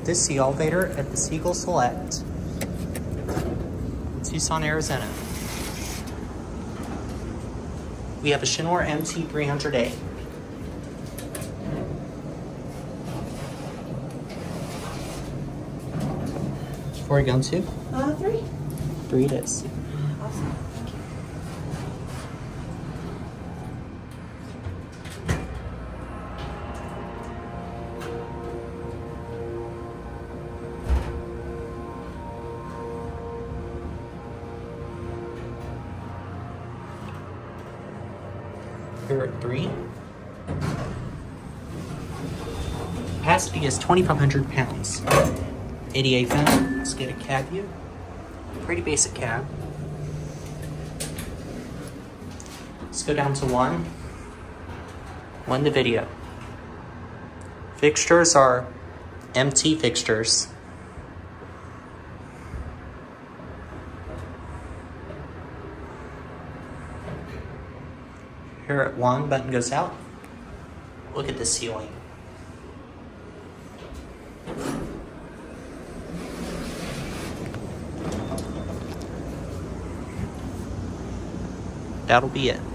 this is the elevator at the Siegel Select in Tucson, Arizona. We have a Schindler MT300A. Before we go into? 3. 3 it is. Awesome. Here at 3. Capacity is 2,500 pounds. 88 foot. Let's get a cab view. Pretty basic cab. Let's go down to 1. 1 to video. Fixtures are MT fixtures. Here at 1, button goes out. Look at the ceiling. That'll be it.